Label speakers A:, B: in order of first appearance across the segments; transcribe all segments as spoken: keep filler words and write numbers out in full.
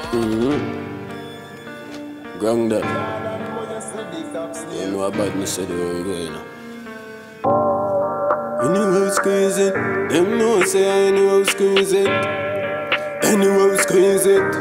A: Mm-hmm. Ground up. You know about me, said where we going now. Anyway we squeeze it. Them know say anyway we squeeze it. Anyway we squeeze it.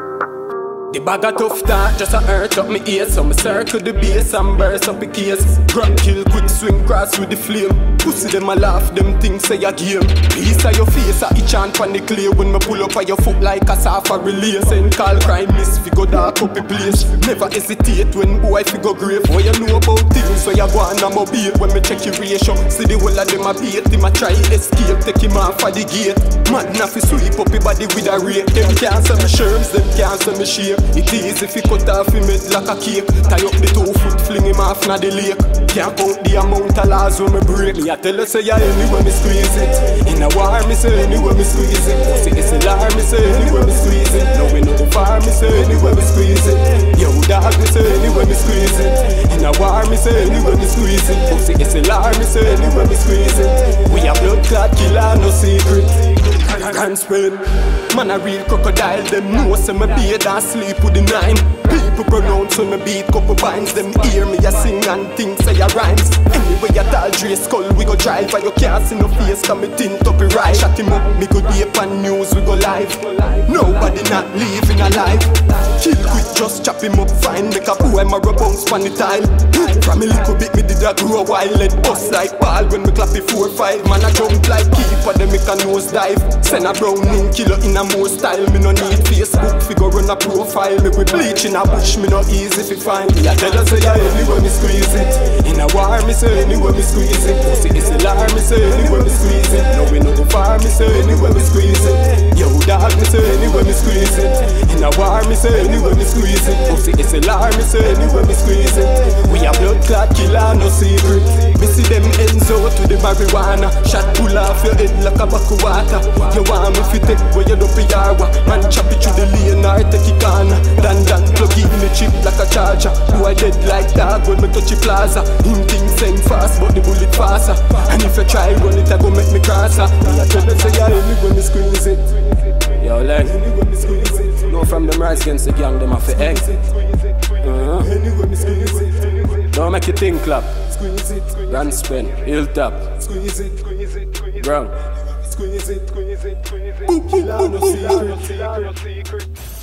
A: The bag of tough talk just a hurt up me ears. So me circle the base and burst up the case. Grab kill quick swing cross with the flame. Pussy them a laugh, them things say a game. Piece of your face a itch and pan the clear. When me pull up on your foot like a soft relay. Send call crime miss fi go dark up the place. Never hesitate when boy fi go grave. What you know about things so you go on a mobile. When me check your ratio, see the whole of them a bait. Him a try escape, take him off of the gate. Man na fi sweep up your body with a rake. Them can't say me sherms, them can't say me shape. It is if he cut off him head like a cake. Tie up the two foot, fling him off na the lake. Can't count the amount of laws when me break. Me a tell you say yeah, anyway me squeeze it. In a war me say anyway me squeeze it. Pussy is a lar me say anyway me squeeze it. Now we know the far me say anyway me squeeze it. Yo dog me say anyway me squeeze it. In a war me say anyway me squeeze it. Pussy is a lar me say anyway me squeeze it. We a blood clot killer, no secret. Can't spend. Man a real crocodile. Them know say me bed and sleep with the nine. People pronounce when me beat couple binds. Them hear me a sing and think say a rhymes. Anyway a tall Dre skull we go drive. And you can't see no face cause me tint up it right. Shut him up, me go deep on news we go live. Nobody not leaving alive. Kill quick, just chop him up fine. Make a boy my bounce pan the tile. From a little bit me did a grow a while. Let bust like ball when me clap it four five. Man a jump like keeper, them make a nose dive. Send a brown in killer in a more style. Me no need Facebook figure run a profile. Me we bleach in a bush, me no easy fi find. Me a tell us say yeah, anyway me squeeze it. In a war me say anyway me squeeze it. Pussy is a lar me say anyway me squeeze it. Now we know the far me say anyway me squeeze it. Yo dog me say anyway me squeeze it. In a war me say anyway me squeeze it. Pussy is a lar me say anyway me squeeze it. We a blood clot killer, no secret. Me see them ends out to the marijuana. Shot pull off your head like a buck of water. You want me fi take where you don't be yarwa. Man chop it through the lane or take it corner. Dan dan plug it in the chip like a charger. Boy dead like dog when me touch the plaza. Him things send fast but the bullet faster. And if you try run it I go make me crosser. Me a tell you say yeah, anyway me squeeze it. Yo leg, no from them rise against the gang them have to egg. Uh-huh. Don't make you think clap. Run spin, hilltop. Ground. Squeeze it, squeeze it, squeeze it. Killer no secret.